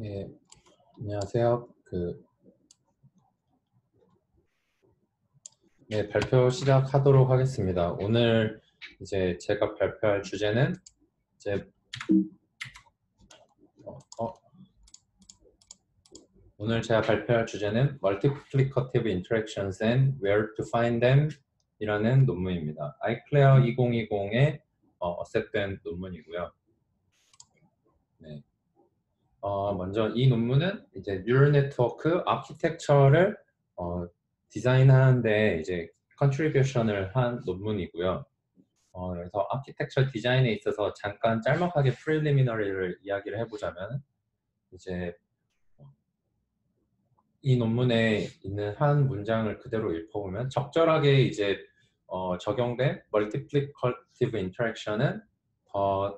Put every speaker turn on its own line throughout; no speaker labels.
네, 안녕하세요. 네, 발표 시작하도록 하겠습니다. 오늘 이제 제가 발표할 주제는 이제 어, 어, 오늘 제가 발표할 주제는 Multiplicative Interactions and Where to Find Them 이라는 논문입니다. 아이클레어 2020에 어셋된 논문이고요. 네. 먼저 이 논문은 이제 뉴럴 네트워크 아키텍처를 디자인하는데 이제 컨트리뷰션을 한 논문이고요. 그래서 아키텍처 디자인에 있어서 잠깐 짤막하게 프리리미너리를 이야기를 해보자면 이제 이 논문에 있는 한 문장을 그대로 읽어보면 적절하게 이제 적용된 멀티플리커티브 인터랙션은 더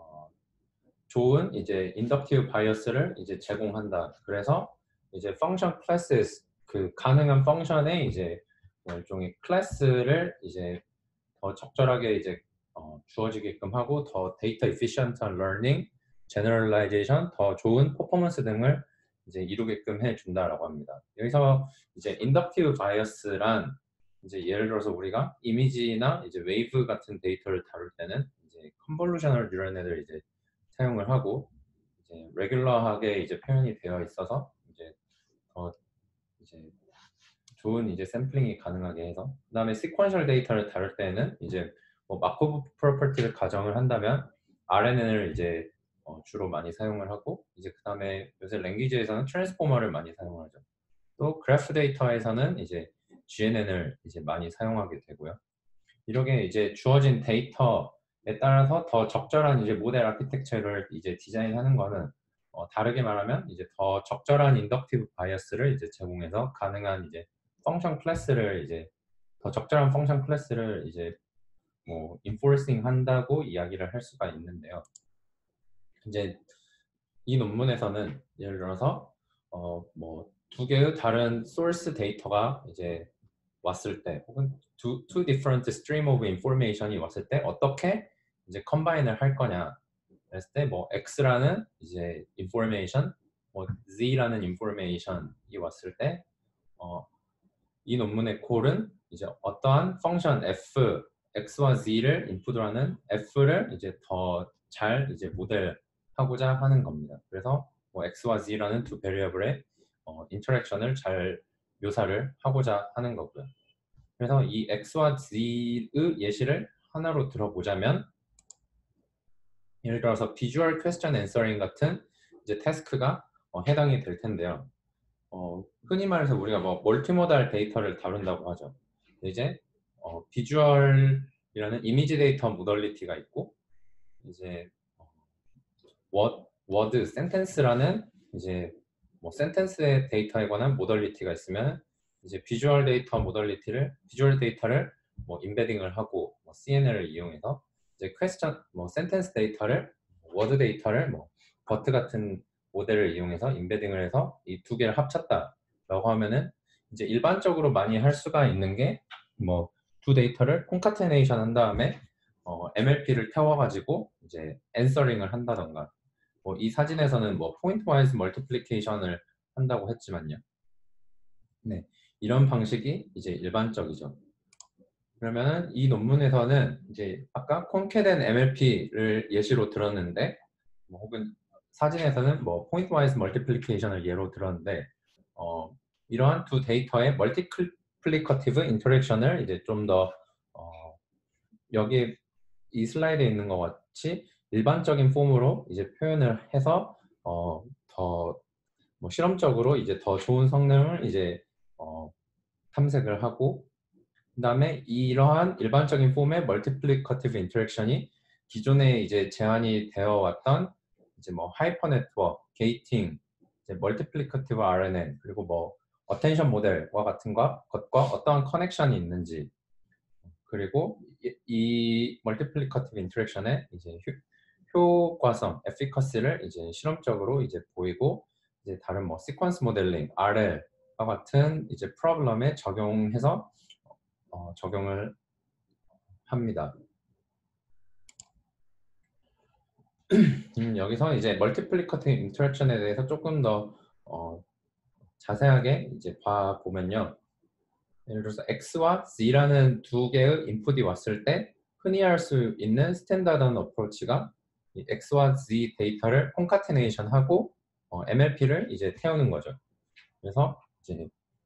좋은 이제 인덕티브 바이어스를 이제 제공한다. 그래서 이제 펑션 클래스 그 가능한 펑션의 이제 일종의 클래스를 이제 더 적절하게 이제 주어지게끔 하고 더 데이터 이피션트한 러닝, 제너럴라이제이션, 더 좋은 퍼포먼스 등을 이제 이루게끔 해준다라고 합니다. 여기서 이제 인덕티브 바이어스란 이제 예를 들어서 우리가 이미지나 이제 웨이브 같은 데이터를 다룰 때는 이제 컨볼루셔널 뉴럴 넷을 이제 사용을 하고 이제 레귤러하게 이제 표현이 되어 있어서 이제 더 이제 좋은 이제 샘플링이 가능하게 해서 그다음에 시퀀셜 데이터를 다룰 때는 이제 뭐 마코브 프로퍼티를 가정을 한다면 RNN을 이제 주로 많이 사용을 하고 이제 그다음에 요새 랭귀지에서는 트랜스포머를 많이 사용을 하죠. 또 그래프 데이터에서는 이제 GNN을 이제 많이 사용하게 되고요. 이렇게 이제 주어진 데이터에 따라서 더 적절한 이제 모델 아키텍처를 이제 디자인하는 거는 다르게 말하면 이제 더 적절한 인덕티브 바이어스를 이제 제공해서 가능한 이제 펑션 클래스를 이제 더 적절한 펑션 클래스를 이제 뭐 인포싱 한다고 이야기를 할 수가 있는데요. 이제 이 논문에서는 예를 들어서 뭐 두 개의 다른 소스 데이터가 이제 왔을 때 혹은 two different stream of information이 왔을 때 어떻게 이제 컴바인을 할 거냐 그랬을 때 뭐 X라는 이제 information, 뭐 Z라는 information이 왔을 때 이 논문의 콜은 이제 어떠한 펑션 F, X와 Z를 인풋으로 하는 F를 이제 더 잘 이제 모델하고자 하는 겁니다. 그래서 뭐 X와 Z라는 두 베리어블의 인터랙션을 잘 묘사를 하고자 하는 거고요. 그래서 이 X와 Z의 예시를 하나로 들어보자면 예를 들어서 비주얼 퀘스천 앤서링 같은 이제 태스크가 해당이 될 텐데요. 흔히 말해서 우리가 뭐 멀티모달 데이터를 다룬다고 하죠. 이제 비주얼이라는 이미지 데이터 모덜리티가 있고 이제 워드 센텐스라는 이제 뭐 센텐스의 데이터에 관한 모덜리티가 있으면 이제 비주얼 데이터를 뭐 인베딩을 하고 뭐 CNN을 이용해서 이제 퀘스천 뭐 센텐스 데이터를 워드 데이터를 뭐 버트 같은 모델을 이용해서 인베딩을 해서 이 두 개를 합쳤다라고 하면은 이제 일반적으로 많이 할 수가 있는 게 뭐 두 데이터를 콘카테네이션 한 다음에 MLP를 태워가지고 이제 앤서링을 한다던가 뭐 이 사진에서는 뭐 포인트 와이즈 멀티플리케이션을 한다고 했지만요. 네, 이런 방식이 이제 일반적이죠. 그러면은 이 논문에서는 이제 아까 콘캐덴 MLP를 예시로 들었는데 뭐 혹은 사진에서는 뭐 포인트 와이즈 멀티플리케이션을 예로 들었는데 이러한 두 데이터의 멀티플리커티브 인터랙션을 이제 좀 더 여기 이 슬라이드에 있는 것 같이 일반적인 폼으로 이제 표현을 해서 더 뭐 실험적으로 이제 더 좋은 성능을 이제 탐색을 하고 그다음에 이러한 일반적인 폼의 멀티플리커티브 인터랙션이 기존에 이제 제한이 되어 왔던 이제 뭐 하이퍼 네트워크, 게이팅, 이제 멀티플리커티브 RNN 그리고 뭐 어텐션 모델과 같은 것과 어떠한 커넥션이 있는지 그리고 이 멀티플리커티브 인터랙션의 이제 효과성, 에피커시를 이제 실험적으로 이제 보이고 이제 다른 뭐 시퀀스 모델링, RL과 같은 이제 프로블럼에 적용해서 적용을 합니다. 여기서 이제 멀티플리커티브 인터랙션에 대해서 조금 더 자세하게 이제 봐 보면요. 예를 들어서 X와 Z라는 두 개의 인풋이 왔을 때 흔히 할 수 있는 스탠다드한 어프로치가 이 X와 Z 데이터를 콘카테네이션 하고 MLP를 이제 태우는 거죠. 그래서 이제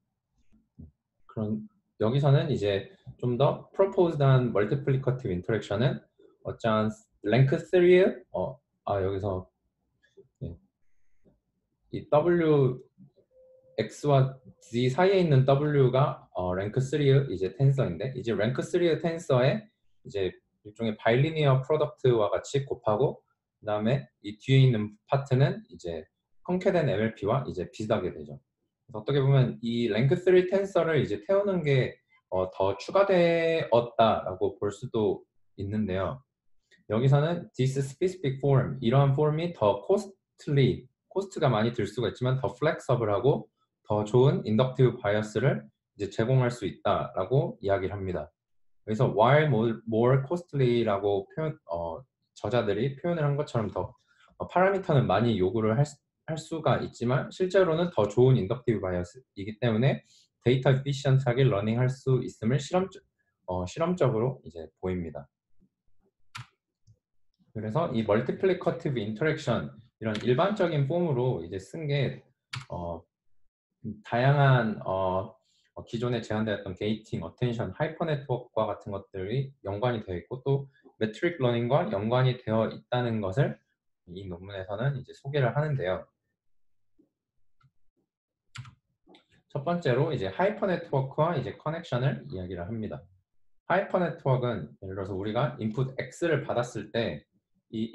그런 여기서는 이제 좀 더 proposed한 multiplicative interaction은 어쩌한 랭크 3의 여기서 예, 이 W X와 Z 사이에 있는 W가 랭크 3의 이제 텐서인데 이제 랭크 3의 텐서에 이제 일종의 바이리니어 프로덕트와 같이 곱하고 그다음에 이 뒤에 있는 파트는 이제 컨캐된 MLP와 이제 비슷하게 되죠. 그래서 어떻게 보면 이 랭크 3 텐서를 이제 태우는 게 더 추가되었다라고 볼 수도 있는데요. 여기서는 this specific form 이러한 폼이 더 costly 코스트가 많이 들 수가 있지만 더 flexible하고 더 좋은 inductive bias를 이제 제공할 수 있다라고 이야기를 합니다. 그래서 while more costly라고 저자들이 표현을 한 것처럼 더 파라미터는 많이 요구를 할 수가 있지만 실제로는 더 좋은 inductive bias이기 때문에 데이터 efficient하게 러닝할 수 있음을 실험적으로 이제 보입니다. 그래서 이 멀티플리커티브 인터랙션 이런 일반적인 폼으로 이제 쓴 게 다양한 기존에 제한되었던 게이팅, 어텐션, 하이퍼 네트워크와 같은 것들이 연관이 되어 있고 또 매트릭 러닝과 연관이 되어 있다는 것을 이 논문에서는 이제 소개를 하는데요. 첫 번째로 이제 하이퍼 네트워크와 이제 커넥션을 이야기를 합니다. 하이퍼 네트워크는 예를 들어서 우리가 인풋 X를 받았을 때 이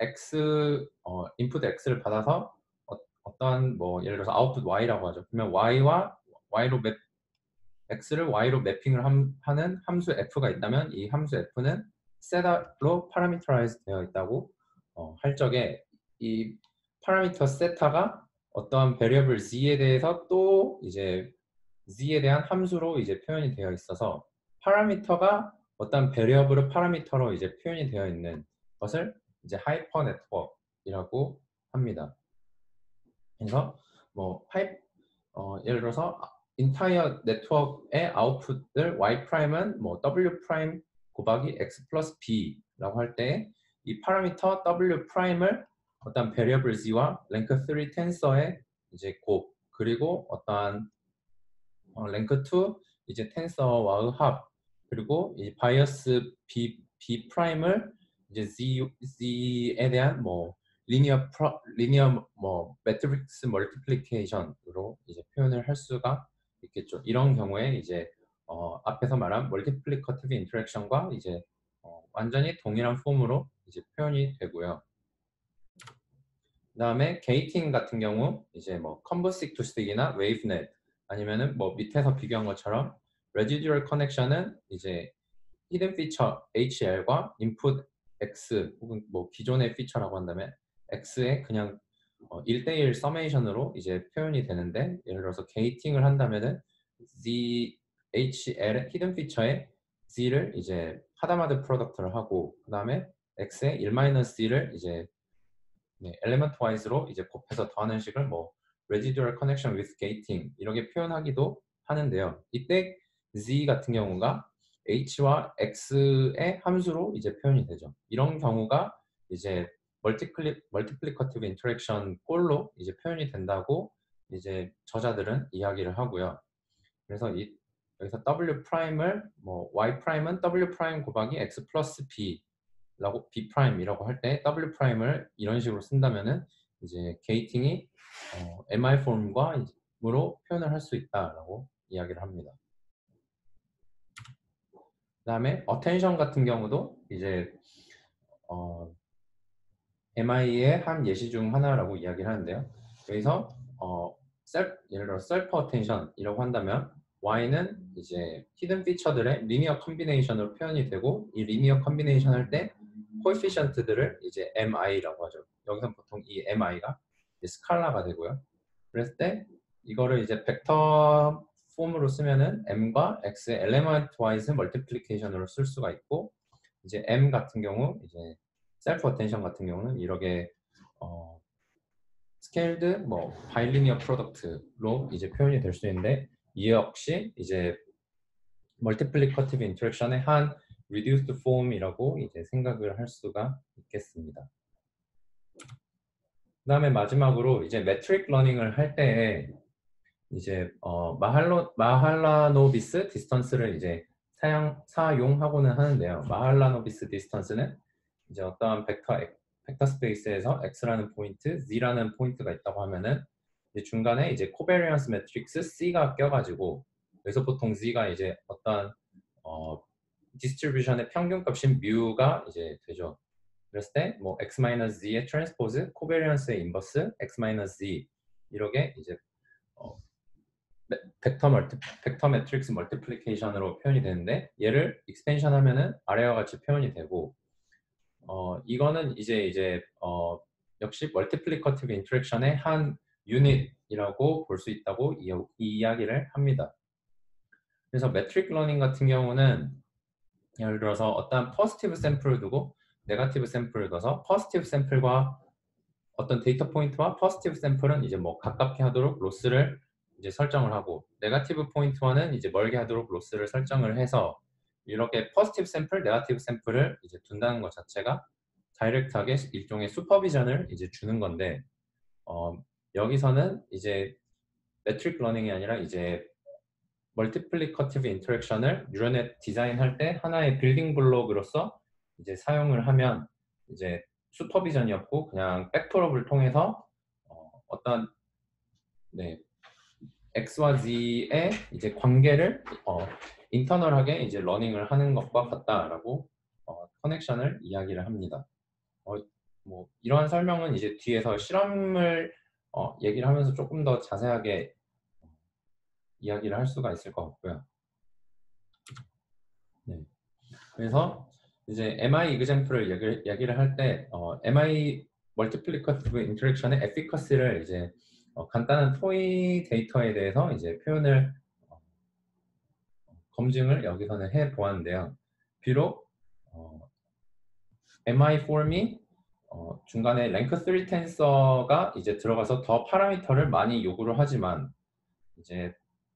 인풋 X를 받아서 어떠한 뭐 예를 들어서 아웃풋 Y라고 하죠. 그러면 Y로 X를 Y로 매핑을 하는 함수 F가 있다면 이 함수 F는 세타로 파라미터라이즈 되어 있다고 할 적에 이 파라미터 세타가 어떠한 베리어블 Z에 대해서 또 이제 Z에 대한 함수로 이제 표현이 되어 있어서 파라미터가 어떤 베리어블의 파라미터로 이제 표현이 되어 있는 것을 이제 하이퍼 네트워크이라고 합니다. 그래서 뭐 예를 들어서 인타이어 네트워크의 아웃풋을 y 프라임은 뭐 w 프라임 곱하기 x 플러스 b라고 할 때 이 파라미터 w 프라임을 어떤 베리어블 z와 랭크 3 텐서의 이제 곱 그리고 어떠한 랭크 2 이제 텐서와의 합 그리고 이 바이어스 b 프라임을 이제 z에 대한 뭐 리니어 뭐 매트릭스 멀티플리케이션으로 이제 표현을 할 수가 있겠죠. 이런 경우에 이제 앞에서 말한 멀티플리커티브 인터랙션과 이제 완전히 동일한 폼으로 이제 표현이 되고요. 그다음에 게이팅 같은 경우 이제 뭐 컨버식 투스틱이나 웨이브넷 아니면은 뭐 밑에서 비교한 것처럼 레지듀얼 커넥션은 이제 히든 피처 HL과 인풋 X 혹은 뭐 기존의 피처라고 한다면 X의 그냥 1대1 서메이션으로 이제 표현이 되는데 예를 들어서 게이팅을 한다면은 Z, HL 히든 피처에 Z를 이제 하다마드 프로덕트를 하고 그 다음에 X의 1-C를 이제 엘리먼트 와이즈로 이제 곱해서 더하는 식을 뭐 residual connection with gating 이렇게 표현하기도 하는데요. 이때 z 같은 경우가 h와 x의 함수로 이제 표현이 되죠. 이런 경우가 이제 멀티플리커티브 인터랙션 꼴로 이제 표현이 된다고 이제 저자들은 이야기를 하고요. 그래서 여기서 w 프라임을 뭐 y 프라임은 w 프라임 곱하기 x 플러스 b 라고 B 프라임이라고 할 때 W 프라임을 이런 식으로 쓴다면은 이제 게이팅이 MI 폼과로 표현을 할 수 있다라고 이야기를 합니다. 그다음에 어텐션 같은 경우도 이제 MI의 한 예시 중 하나라고 이야기를 하는데요. 여기서 예를 들어 셀프 어텐션이라고 한다면 Y는 이제 히든 피처들의 리니어 컨비네이션으로 표현이 되고 이 리니어 컨비네이션 할 때 코에피션트들을 이제 MI라고 하죠. 여기서 보통 이 MI가 스칼라가 되고요. 그랬을 때 이거를 이제 벡터 폼으로 쓰면은 M과 X의 엘리먼트 와이즈 멀티플리케이션으로 쓸 수가 있고 이제 M 같은 경우 이제 셀프 어텐션 같은 경우는 이렇게 스케일드 뭐 바이리니어 프로덕트로 이제 표현이 될 수 있는데 이 역시 이제 멀티플리커티브 인터랙션의 한 reduced form이라고 이제 생각을 할 수가 있겠습니다. 그다음에 마지막으로 이제 메트릭 러닝을 할 때 이제 마할라노비스 디스턴스를 이제 사용하고는 하는데요. 마할라노비스 디스턴스는 이제 어떠한 벡터 스페이스에서 x라는 포인트, z라는 포인트가 있다고 하면은 이제 중간에 이제 코베리언스 매트릭스 c가 껴가지고 여기서 보통 z가 이제 어떠한 디스트리뷰션의 평균값인 뮤가 이제 되죠. 그랬을 때 뭐 x-z의 트랜스포즈, 코베리언스의 인버스, x-z 이렇게 이제 벡터 매트릭스 멀티플리케이션으로 표현이 되는데 얘를 익스펜션 하면은 아래와 같이 표현이 되고 이거는 이제 역시 멀티플리커티브 인터랙션의 한 유닛이라고 볼 수 있다고 이 이야기를 합니다. 그래서 매트릭 러닝 같은 경우는 예를 들어서 어떤 포지티브 샘플을 두고 네거티브 샘플을 둬서 포지티브 샘플과 어떤 데이터 포인트와 포지티브 샘플은 이제 뭐 가깝게 하도록 로스를 이제 설정을 하고 네거티브 포인트와는 이제 멀게 하도록 로스를 설정을 해서 이렇게 포지티브 샘플, 네거티브 샘플을 이제 둔다는 것 자체가 다이렉트하게 일종의 슈퍼비전을 이제 주는 건데 여기서는 이제 매트릭 러닝이 아니라 이제 멀티플리커티브 인터랙션을 뉴런넷 디자인할 때 하나의 빌딩 블록으로서 이제 사용을 하면 이제 슈퍼비전이었고 그냥 백프롭을 통해서 어떤 x와 z의 이제 관계를 인터널하게 이제 러닝을 하는 것과 같다라고 커넥션을 이야기를 합니다. 뭐 이러한 설명은 이제 뒤에서 실험을 얘기를 하면서 조금 더 자세하게 이야기를 할 수가 있을 것 같고요. 네. 그래서 이제 MI example을 얘기를 할 때 MI 멀티플리커티브 인터랙션의 에피커시를 이제 간단한 토이 데이터에 대해서 이제 표현을 검증을 여기서는 해 보았는데요. 비록 MI 폼이 중간에 랭크 3 텐서가 이제 들어가서 더 파라미터를 많이 요구를 하지만 이제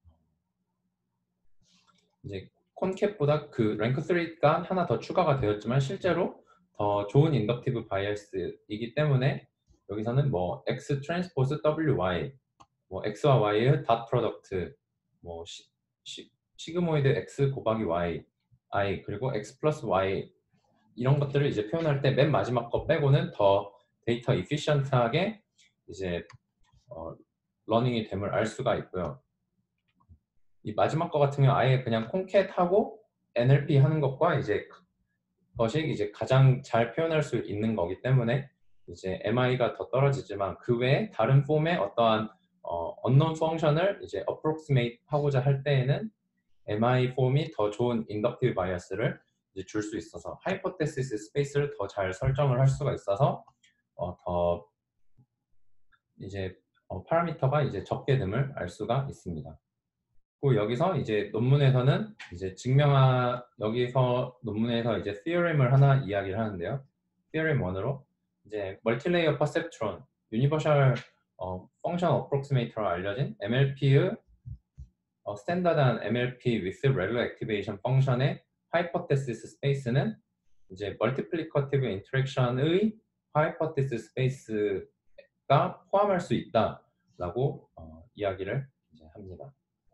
콘캡보다 그 랭크 3가 하나 더 추가가 되었지만 실제로 더 좋은 인덕티브 바이어스이기 때문에 여기서는 뭐 x 트랜스포즈 wy 뭐 x와 y의 닷 프로덕트 뭐 시그모이드 x 곱하기 y i 그리고 x 플러스 y 이런 것들을 이제 표현할 때 맨 마지막 거 빼고는 더 데이터 이피션트하게 이제 러닝이 됨을 알 수가 있고요. 이 마지막 거 같은 경우 아예 그냥 콘캣하고 NLP 하는 것과 이제 그것이 이제 가장 잘 표현할 수 있는 거기 때문에 이제 MI가 더 떨어지지만 그 외에 다른 폼의 어떠한 unknown 펑션을 이제 approximate 하고자 할 때에는 MI 폼이 더 좋은 inductive bias를 줄 수 있어서 hypothesis 스페이스를 더 잘 설정을 할 수가 있어서 더 이제 파라미터가 이제 적게 됨을 알 수가 있습니다. 그리고 여기서 이제 논문에서는 이제 여기서 논문에서 이제 theorem을 하나 이야기를 하는데요. theorem 1으로 이제 멀티레이어 퍼셉트론, 유니버셜 펑션 어프록시메이터로 알려진 MLP의 스탠다드한 MLP with regular activation 펑션의 하이포테시스 스페이스는 이제 멀티플리커티브 인터랙션의 하이포테시스 스페이스가 포함할 수 있다라고 이야기를 이제 합니다.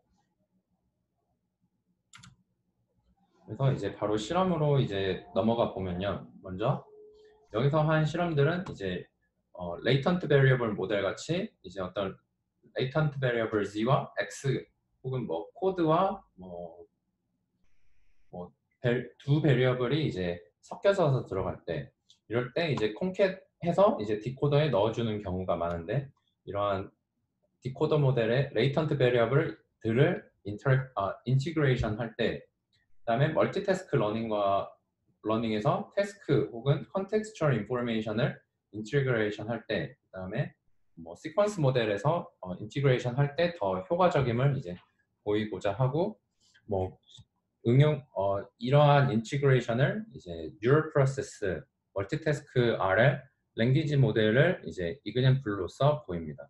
그래서 이제 바로 실험으로 이제 넘어가 보면요. 먼저 여기서 한 실험들은 이제 레이턴트 베리어블 모델 같이 이제 어떤 레이턴트 베리어블 z와 x 혹은 뭐 코드와 두 베리어블이 이제 섞여서 들어갈 때 이럴 때 이제 콘캣해서 이제 디코더에 넣어주는 경우가 많은데 이러한 디코더 모델의 레이턴트 베리어블들을 인티그레이션 할 때 그다음에 멀티태스크 러닝에서 태스크 혹은 컨텍스추얼 인포메이션을 인티그레이션 할 때 그다음에 뭐 시퀀스 모델에서 인티그레이션 할 때 더 효과적임을 이제 보이고자 하고 뭐 이러한 인티그레이션을 이제 뉴럴 프로세스 멀티태스크 RL 랭귀지 모델을 이제 이그젠플로써 보입니다.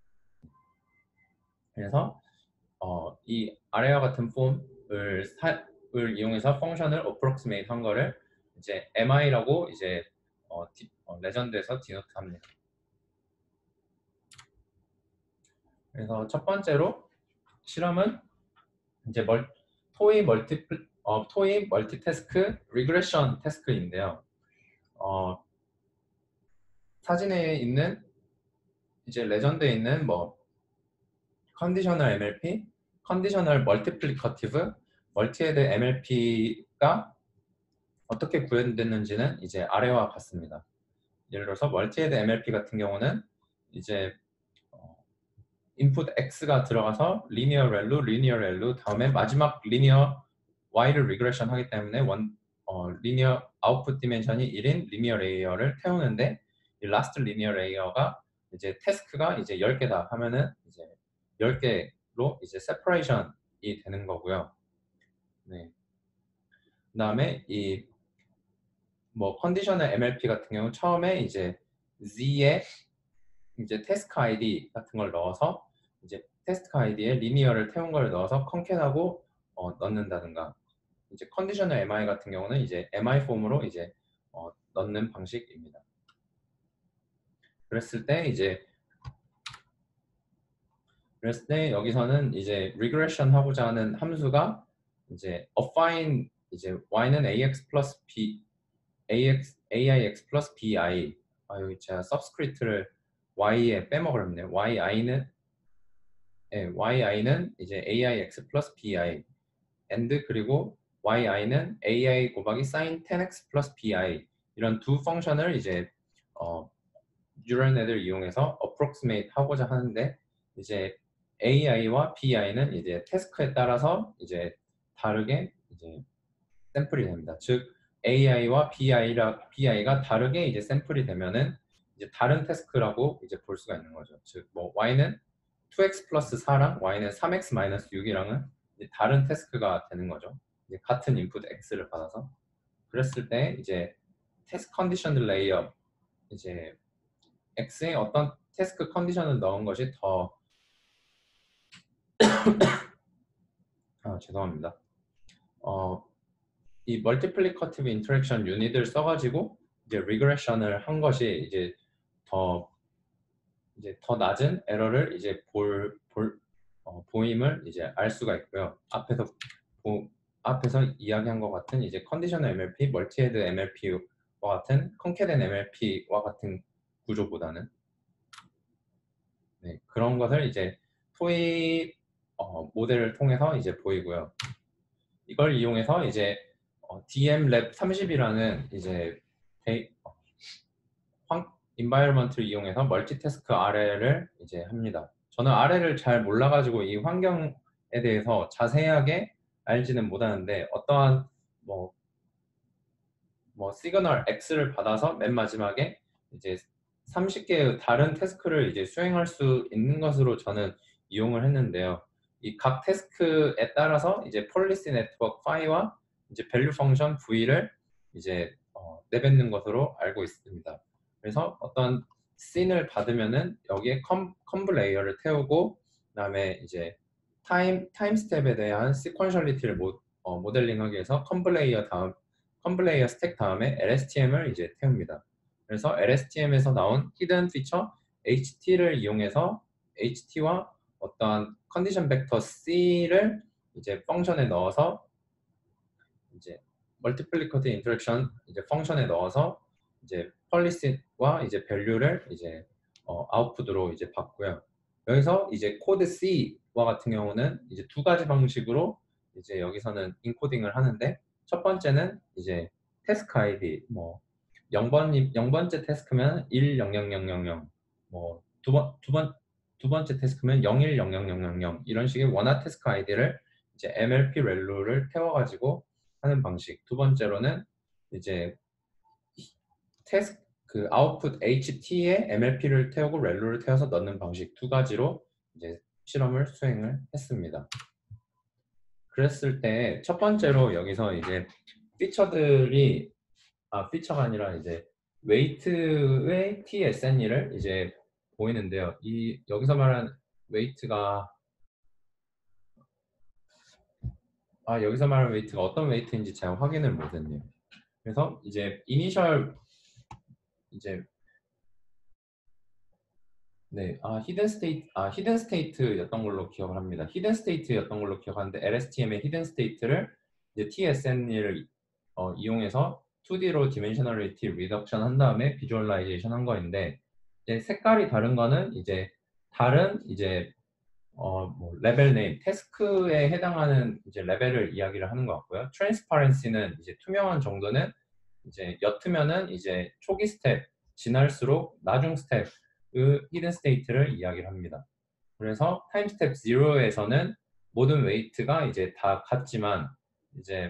그래서 이 아래와 같은 폼을 이용해서 펑션을 approximate 한 거를 이제 MI라고 이제 레전드에서 디노트합니다. 그래서 첫 번째로 실험은 이제 토이 멀티태스크 리그레션 태스크인데요. 사진에 있는 이제 레전드에 있는 뭐 컨디셔널 MLP, 컨디셔널 멀티플리커티브, 멀티헤드 MLP가 어떻게 구현됐는지는 이제 아래와 같습니다. 예를 들어서 멀티헤드 MLP 같은 경우는 이제 인풋 X가 들어가서 리니어 렐루 다음에 마지막 리니어 Y를 리그레션 하기 때문에 리니어 아웃풋 디멘션이 1인 리니어 레이어를 태우는데 이 라스트 리니어 레이어가 이제 태스크가 이제 10개다 하면은 이제 10개로 이제 세퍼레이션이 되는 거고요. 네. 그다음에 이 뭐 컨디셔널 MLP 같은 경우 처음에 이제 Z에 이제 태스크 아이디 같은 걸 넣어서 이제 태스크 아이디에 리니어를 태운 걸 넣어서 컨캣하고 넣는다든가 이제 컨디셔널 MI 같은 경우는 이제 MI 폼으로 이제 넣는 방식입니다. 그랬을 때 여기서는 이제 리그레션 하고자 하는 함수가 이제 affine 이제 y는 ax 플러스 b aix 플러스 bi 여기 제가 서브스크립트를 y에 빼먹으랬네요. yi는 이제 aix 플러스 bi and 그리고 yi는 ai 곱하기 sin 10x 플러스 bi 이런 두 펑션을 이제 뉴럴 넷을 이용해서 approximate 하고자 하는데 이제 ai와 bi는 이제 태스크에 따라서 이제 다르게 이제 샘플이 됩니다. 즉 ai와 bi가 다르게 이제 샘플이 되면은 이제 다른 태스크라고 이제 볼 수가 있는 거죠. 즉 뭐 y는 2x 플러스 4랑 y는 3x 마이너스 6이랑은 다른 태스크가 되는 거죠. 이제 같은 인풋 x를 받아서 그랬을 때 이제 테스트 컨디션 레이어 이제 x에 어떤 태스크 컨디션을 넣은 것이 더 죄송합니다. 이 멀티플리커티브 인터랙션 유닛을 써가지고 이제 리그레션을 한 것이 이제 더 낮은 에러를 이제 보임을 이제 알 수가 있고요. 앞에서 이야기한 것 같은 이제 컨디셔널 MLP, 멀티헤드 MLP와 같은 컨캐덴 MLP와 같은 구조보다는 네, 그런 것을 이제 토이 모델을 통해서 이제 보이고요. 이걸 이용해서 이제 DMLab 30이라는 이제 environment를 이용해서 멀티태스크 RL을 이제 합니다. 저는 RL을 잘 몰라가지고 이 환경에 대해서 자세하게 알지는 못하는데 어떠한 뭐 시그널 X를 받아서 맨 마지막에 이제 30개의 다른 태스크를 이제 수행할 수 있는 것으로 저는 이용을 했는데요. 이 각 태스크에 따라서 이제 폴리시 네트워크 파이와 이제 밸류 펑션 V를 이제 내뱉는 것으로 알고 있습니다. 그래서 어떤 씬을 받으면은 여기에 컴브 레이어를 태우고 그다음에 이제 타임 스텝에 대한 시퀀셜리티를 모델링하기 위해서 컴브 레이어 스택 다음에 LSTM을 이제 태웁니다. 그래서 LSTM에서 나온 히든 피처 HT를 이용해서 HT와 어떠한 컨디션 벡터 C를 이제 펑션에 넣어서 이제 멀티플리커티 인터랙션 이제 펑션에 넣어서 이제 펄리시와 이제 밸류를 이제 아웃풋으로 이제 받고요. 여기서 이제 코드 C와 같은 경우는 이제 두 가지 방식으로 이제 여기서는 인코딩을 하는데 첫 번째는 이제 태스크 아이디 뭐 0번째 태스크면 1000000 뭐 두 번째 태스크면 010000 이런 식의 원화 태스크 아이디를 이제 MLP 렐루를 태워가지고 하는 방식. 두 번째로는 이제 그 아웃풋 HT에 MLP를 태우고 렐루를 태워서 넣는 방식 두 가지로 이제 실험을 수행을 했습니다. 그랬을 때 첫 번째로 여기서 이제 피처가 아니라 이제 웨이트의 TSNE를 이제 보이는데요. 이 여기서 말하는 웨이트가 여기서 말하는 웨이트가 어떤 웨이트인지 제가 확인을 못했네요. 그래서 이제 이니셜 이제 네, 히든 스테이트였던 걸로 기억을 합니다. 히든 스테이트였던 걸로 기억하는데 LSTM의 히든 스테이트를 이제 TSNE를 이용해서 2D로 디멘셔널리티 리덕션 한 다음에 비주얼라이제이션 한 거인데 이제 색깔이 다른 거는 이제 다른 이제 뭐 레벨 네임, 태스크에 해당하는 이제 레벨을 이야기를 하는 것 같고요. 트랜스파렌시는 이제 투명한 정도는 이제 옅으면은 이제 초기 스텝 지날수록 나중 스텝 그 히든 스테이트를 이야기를 합니다. 그래서 타임 스텝 0에서는 모든 웨이트가 이제 다 같지만 이제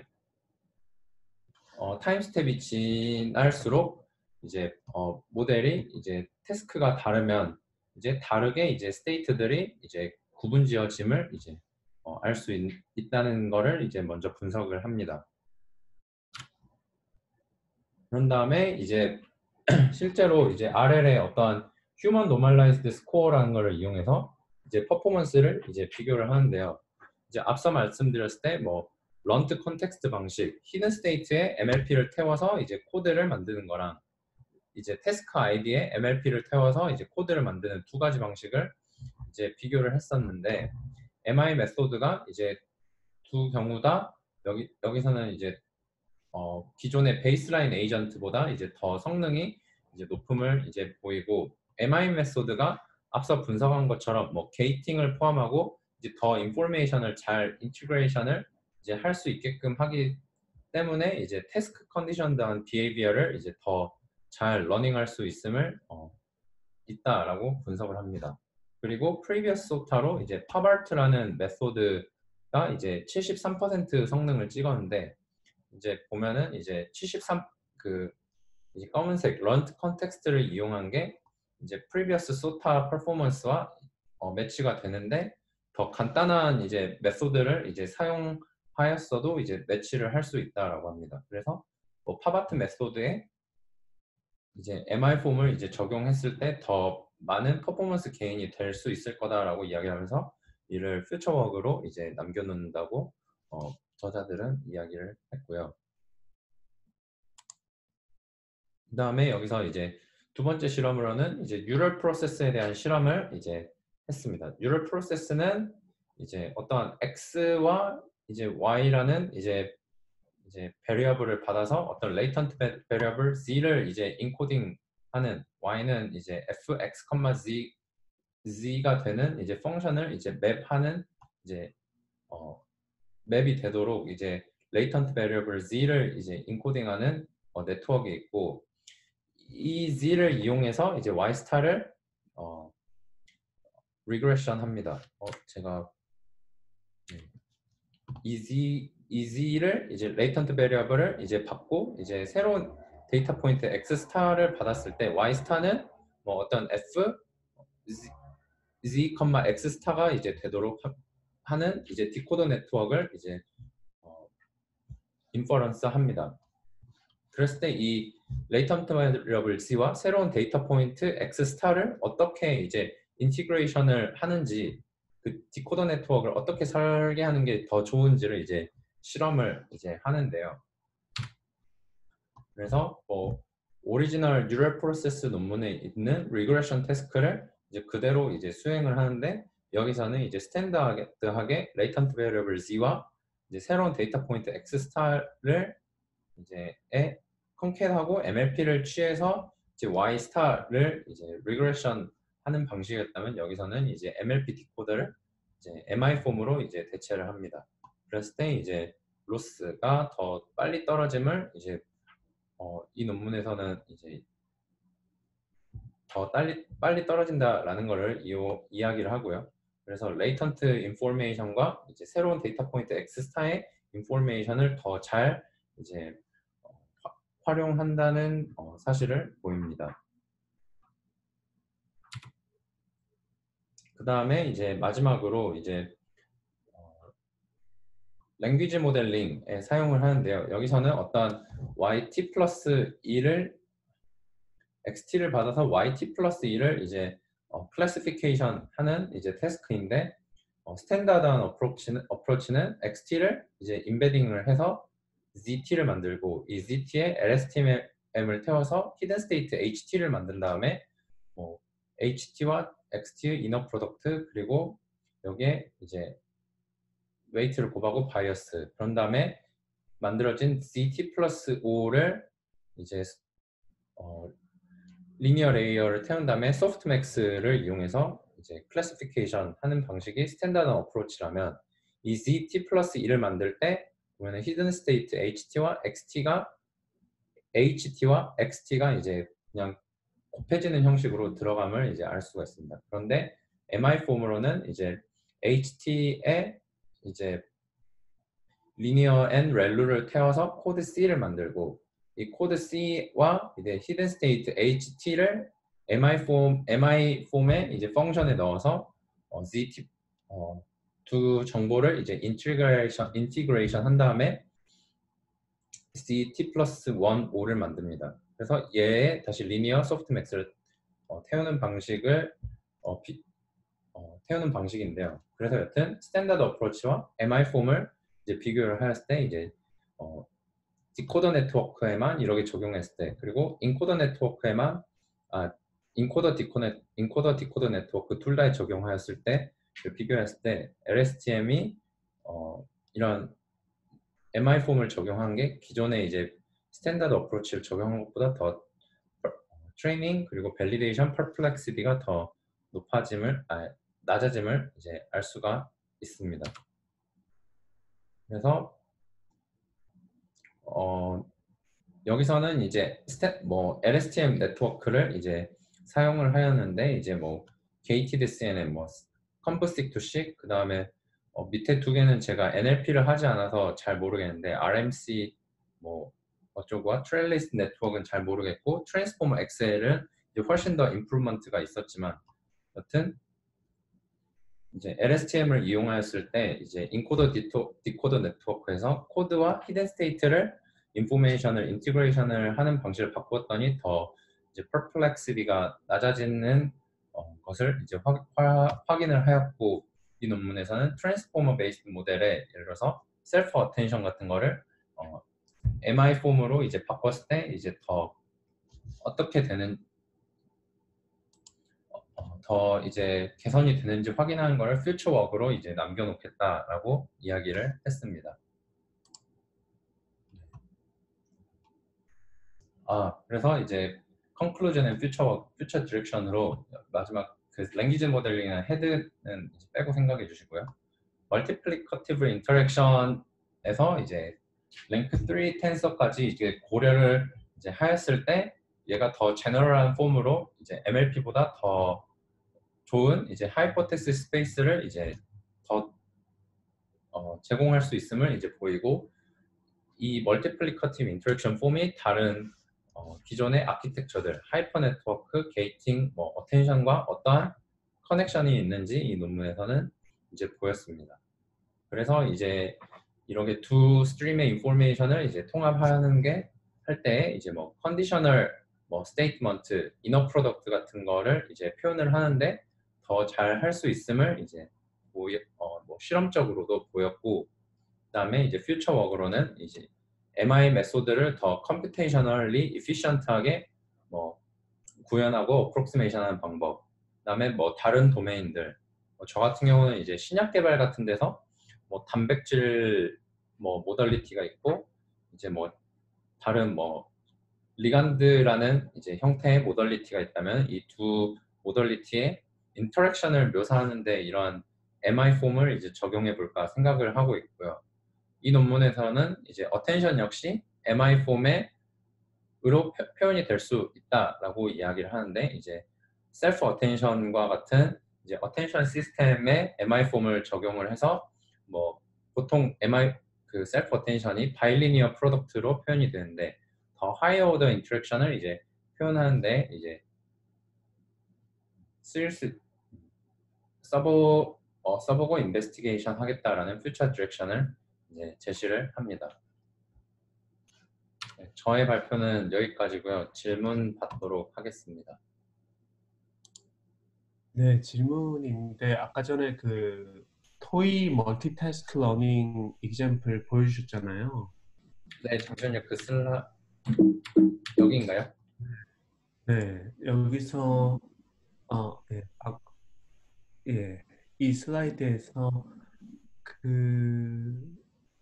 타임 스텝이 지날수록 이제 모델이 이제 태스크가 다르면 이제 다르게 이제 스테이트들이 이제 구분지어짐을 이제 알 수 있다는 거를 이제 먼저 분석을 합니다. 그런 다음에 이제 실제로 이제 RL의 어떠한 휴먼 노멀라이즈드 스코어라는 것을 이용해서 이제 퍼포먼스를 이제 비교를 하는데요. 이제 앞서 말씀드렸을 때 뭐 런트 컨텍스트 방식, 히든 스테이트에 MLP를 태워서 이제 코드를 만드는 거랑 이제 태스크 아이디에 MLP를 태워서 이제 코드를 만드는 두 가지 방식을 이제 비교를 했었는데 MI 메소드가 이제 두 경우 다 여기서는 이제 기존의 베이스라인 에이전트보다 이제 더 성능이 이제 높음을 이제 보이고 MI 메소드가 앞서 분석한 것처럼 뭐 게이팅을 포함하고 이제 더 인포메이션을 잘 인티그레이션을 이제 할 수 있게끔 하기 때문에 이제 태스크 컨디션드한 비헤이비어를 이제 더 잘 러닝할 수 있음을 있다라고 분석을 합니다. 그리고 previous SOTA로 이제 pabart라는 메소드가 이제 73% 성능을 찍었는데 이제 보면은 이제 73 그 이제 검은색 런트 컨텍스트를 이용한 게 이제 previous SOTA 퍼포먼스와 매치가 되는데 더 간단한 이제 메소드를 이제 사용하였어도 이제 매치를 할 수 있다라고 합니다. 그래서 뭐 파바트 메소드에 이제 MI 폼을 이제 적용했을 때 더 많은 퍼포먼스 게인이 될 수 있을 거다라고 이야기하면서 이를 퓨처워크로 이제 남겨놓는다고 저자들은 이야기를 했고요. 그 다음에 여기서 이제 두 번째 실험으로는 이제 뉴럴 프로세스에 대한 실험을 이제 했습니다. 뉴럴 프로세스는 이제 어떤 x와 이제 y라는 이제 베리어블을 받아서 어떤 레이턴트 베리어블 z를 이제 인코딩하는 y는 이제 fx, z가 되는 이제 펑션을 이제 맵하는 이제 맵이 되도록 이제 레이턴트 베리어블 z를 이제 인코딩하는 네트워크가 있고 이 z를 이용해서 이제 y 스타를 리그레션 합니다. 제가 이 z를 이제 레이턴트 베리어블을 이제 받고 이제 새로운 데이터 포인트 x 스타를 받았을 때 y 스타는 뭐 어떤 f z, x 스타가 이제 되도록 하는 이제 디코더 네트워크를 이제 인퍼런스 합니다. 그랬을 때 이 레이턴트 베리어블 z와 새로운 데이터 포인트 x 스타를 어떻게 이제 인티그레이션을 하는지 그 디코더 네트워크를 어떻게 설계하는 게 더 좋은지를 이제 실험을 이제 하는데요. 그래서 뭐 오리지널 뉴럴 프로세스 논문에 있는 리그레션 태스크를 이제 그대로 이제 수행을 하는데 여기서는 이제 스탠다드하게 레이턴트 베리어블 z와 이제 새로운 데이터 포인트 x 스타를 이제 컨캣하고 MLP를 취해서 이제 Y 스타를 이제 리그레션 하는 방식이었다면 여기서는 이제 MLP 디코더를 이제 MI 폼으로 이제 대체를 합니다. 그랬을 때 이제 로스가 더 빨리 떨어짐을 이제 이 논문에서는 이제 더 빨리 떨어진다라는 것을 이야기를 하고요. 그래서 레이턴트 인포메이션과 이제 새로운 데이터 포인트 X 스타의 인포메이션을 더 잘 이제 활용한다는 사실을 보입니다. 그 다음에 이제 마지막으로 이제 랭귀지 모델링에 사용을 하는데요. 여기서는 어떤 YT 플러스 2를 xt를 받아서 yt 플러스 2를 이제 클래시피케이션 하는 이제 태스크인데 스탠다드한 어프로치는 xt를 이제 임베딩을 해서 zt를 만들고 이 zt에 lstm을 태워서 히든 스테이트 ht를 만든 다음에 뭐 ht와 xt의 이너 프로덕트 그리고 여기에 이제 웨이트를 곱하고 바이어스 그런 다음에 만들어진 zt 플러스 5를 이제 리니어 레이어를 태운 다음에 소프트맥스를 이용해서 이제 클래시피케이션 하는 방식이 스탠다드 어프로치라면 이 ZT 플러스 2를 만들 때 보면은 히든 스테이트 HT와 XT가 이제 그냥 곱해지는 형식으로 들어감을 이제 알 수가 있습니다. 그런데 MI 폼으로는 이제 HT에 이제 리니어 N 렐루를 태워서 코드 C를 만들고 이 코드 C와 이제 히든 스테이트 HT를 MI 폼의 이제 펑션에 넣어서 ZT 두 정보를 이제 인티그레이션 한 다음에 ZT 플러스 1, 5를 만듭니다. 그래서 얘에 다시 리니어 소프트맥스를 태우는 방식을 태우는 방식인데요. 그래서 여튼 스탠다드 어프로치와 MI 폼을 이제 비교를 했을 때 이제 디코더 네트워크에만 이렇게 적용했을 때 그리고 인코더 네트워크에만 인코더 디코더 네트워크 둘 다에 적용하였을 때 비교했을 때 LSTM이 이런 MI 폼을 적용한 게 기존의 이제 스탠다드 어프로치를 적용한 것보다 더 트레이닝 그리고 밸리데이션 퍼플렉시티가 더 낮아짐을 이제 알 수가 있습니다. 그래서 여기서는 이제 LSTM 네트워크를 이제 사용을 하였는데 이제 뭐 gated CNN, 뭐 composite to SIG, 그 다음에 밑에 두 개는 제가 NLP를 하지 않아서 잘 모르겠는데 RMC 뭐 어쩌고와 트레일리스트 네트워크는 잘 모르겠고 트랜스포머 XL은 이제 훨씬 더 임프루먼트가 있었지만 여튼 이제 LSTM을 이용하였을 때 이제 인코더 디코더 네트워크에서 코드와 히든 스테이트를 인포메이션을 인티그레이션을 하는 방식을 바꿨더니 더 이제 퍼플렉시티가 낮아지는 것을 이제 확인을 하였고 이 논문에서는 트랜스포머 베이스드 모델에 예를 들어서 셀프 어텐션 같은 거를 MI 폼으로 이제 바꿨을 때 이제 더 어떻게 되는 더 이제 개선이 되는지 확인하는 걸 퓨처 워크로 이제 남겨놓겠다라고 이야기를 했습니다. 그래서 이제 conclusion and future direction으로 마지막 그 랭귀지 모델링이나 헤드는 이제 빼고 생각해 주시고요. multiplicative interaction에서 이제 랭크 3 텐서까지 이제 고려를 이제 하였을 때 얘가 더 제너럴한 폼으로 이제 MLP보다 더 좋은 이제 하이포테시스 스페이스를 이제 더 제공할 수 있음을 이제 보이고 이 멀티플리커티브 인터랙션 폼이 다른 기존의 아키텍처들 하이퍼 네트워크, 게이팅, 뭐 어텐션과 어떠한 커넥션이 있는지 이 논문에서는 이제 보였습니다. 그래서 이제 이렇게 두 스트림의 인포메이션을 이제 통합하는 게 할 때 이제 뭐 컨디셔널 뭐 스테이트먼트, 이너 프로덕트 같은 거를 이제 표현을 하는데 더 잘 할 수 있음을 이제 뭐 실험적으로도 보였고 그다음에 이제 퓨처 워크로는 이제 MI 메소드를 더 컴퓨테이셔널리 이피션트하게 뭐 구현하고 어프록시메이션하는 방법 그다음에 뭐 다른 도메인들 저 같은 경우는 이제 신약 개발 같은 데서 뭐 단백질 뭐 모달리티가 있고 이제 뭐 다른 뭐 리간드라는 이제 형태의 모달리티가 있다면 이 두 모달리티의 인터랙션을 묘사하는데 이런 MI 폼을 이제 적용해 볼까 생각을 하고 있고요. 이 논문에서는 이제 어텐션 역시 MI 폼의 으로 표현이 될 수 있다라고 이야기를 하는데 이제 셀프 어텐션과 같은 이제 어텐션 시스템에 MI 폼을 적용을 해서 뭐 보통 MI 그 셀프 어텐션이 바이리니어 프로덕트로 표현이 되는데 더 하이어 오더 인터랙션을 이제 표현하는데 이제 쓸 수 써보고 인베스티게이션 하겠다라는 퓨처 디렉션을 이제 제시를 합니다. 네, 저의 발표는 여기까지고요. 질문 받도록 하겠습니다.
네, 질문인데 아까 전에 그 토이 멀티태스크 러닝 example 보여주셨잖아요.
네, 잠시만요. 그 여기인가요?
네, 여기서 예, 예, 이 슬라이드에서 그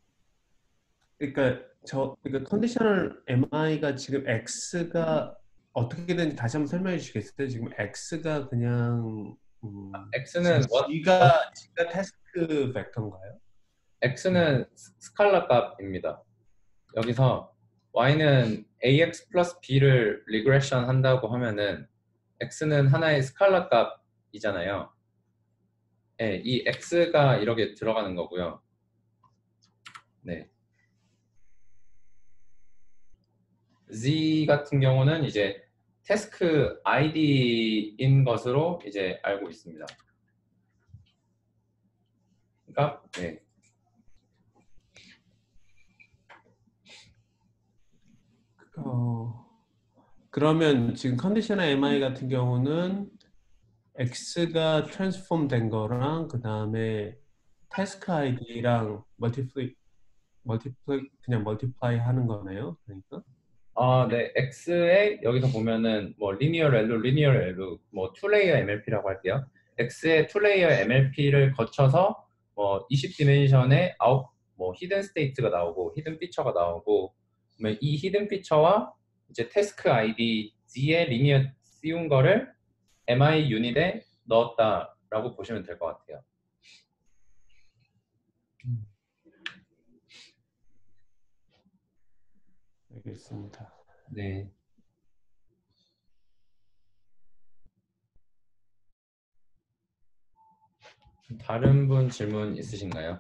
그러니까 컨디셔널 MI가 지금 X가 어떻게 되는지 다시 한번 설명해 주시겠어요? 지금 X가 그냥
X는
G가 테스트 벡터인가요? 네.
X는 스칼라 값입니다. 여기서 Y는 AX 플러스 B를 리그레션 한다고 하면은 X는 하나의 스칼라 값이잖아요. 네, 이 X가 이렇게 들어가는 거고요. 네. Z 같은 경우는 이제 태스크 ID인 것으로 이제 알고 있습니다. 그러니까 네.
그러면 지금 컨디셔널 MI 같은 경우는 X가 트랜스폼 된 거랑 그 다음에 태스크 아이디랑 그냥 멀티플라이 하는 거네요. 그러니까.
네, X에 여기서 보면은 뭐 리니어 렐루, 리니어 렐루, 뭐 투레이어 MLP라고 할게요. X의 투레이어 MLP를 거쳐서 뭐 20디멘션의 뭐 히든 스테이트가 나오고 히든 피처가 나오고 그러면 이 히든 피처와 이제 태스크 아이디 Z의 리니어 씌운 거를 MI 유닛에 넣었다라고 보시면 될 것 같아요.
알겠습니다.
네. 다른 분 질문 있으신가요?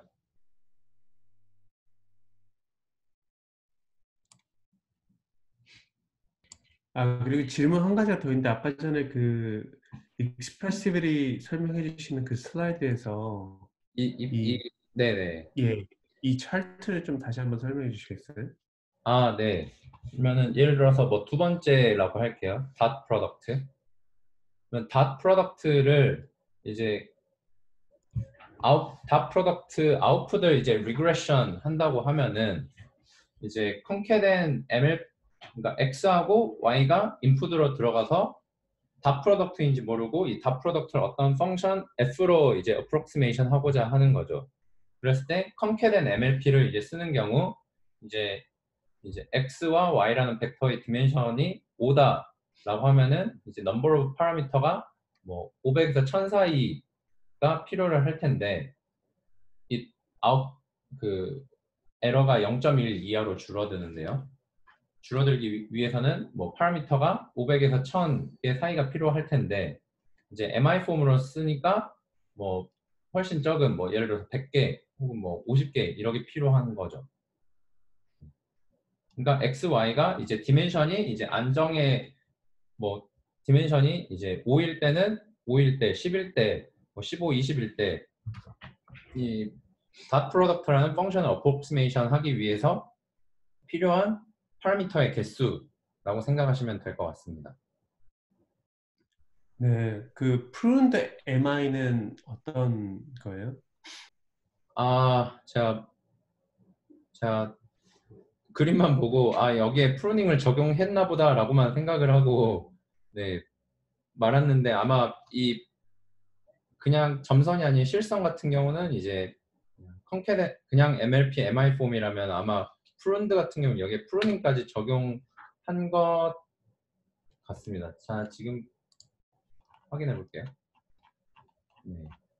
그리고 질문 한 가지가 더 있는데 아까 전에 그 익스프레시빌이 설명해 주시는 그 슬라이드에서 이
네네.
예, 이 차트를 좀 다시 한번 설명해 주시겠어요?
네. 그러면은 예를 들어서 뭐 두 번째라고 할게요. 닷 프로덕트. 그러면 닷 프로덕트를 이제 닷 프로덕트 아웃풋을 이제 리그레션 한다고 하면은 이제 컨캐된 그러니까 X하고 Y가 인풋으로 들어가서 닷 프로덕트인지 모르고 이 닷 프로덕트를 어떤 펑션 F로 이제 어프록시메이션 하고자 하는 거죠. 그랬을 때 컨캐된 MLP를 이제 쓰는 경우 이제 x와 y라는 벡터의 디멘션이 5다라고 하면은 이제 number of parameter가 뭐 500에서 1000 사이가 필요를 할 텐데 이 아웃 그 에러가 0.1 이하로 줄어드는데요. 줄어들기 위해서는 뭐 파라미터가 500에서 1000개 사이가 필요할 텐데 이제 MI 폼으로 쓰니까 뭐 훨씬 적은 뭐 예를 들어서 100개 혹은 뭐 50개 이렇게 필요한 거죠. 그러니까 x, y가 이제 디멘션이 이제 안정의 뭐 디멘션이 이제 5일 때는 5일 때, 10일 때, 뭐 15, 20일 때 이 닷 프로덕트라는 펑션을 어프록시메이션 하기 위해서 필요한 파라미터의 개수라고 생각하시면 될 것 같습니다.
네, 그 프룬드 MI는 어떤 거예요?
제가 그림만 보고 여기에 프루닝을 적용했나 보다라고만 생각을 하고 네, 말았는데 아마 이 그냥 점선이 아닌 실선 같은 경우는 이제 그냥 MLP, MI 폼이라면 아마 프룬드 같은 경우는 여기에 프루닝까지 적용한 것 같습니다. 자, 지금 확인해 볼게요. 네.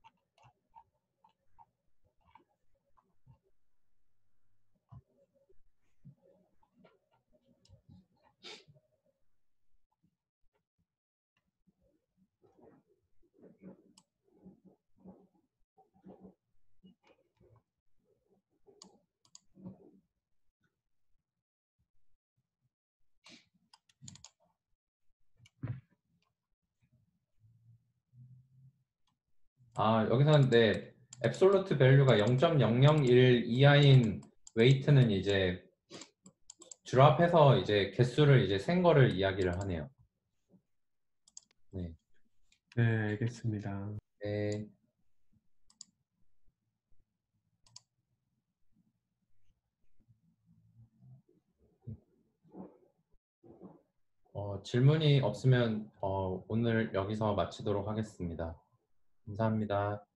여기서는 네, 앱솔루트 밸류가 0.001 이하인 웨이트는 이제 드랍해서 이제 개수를 이제 센 거를 이야기를 하네요. 네.
네, 알겠습니다.
네. 질문이 없으면 오늘 여기서 마치도록 하겠습니다. 감사합니다.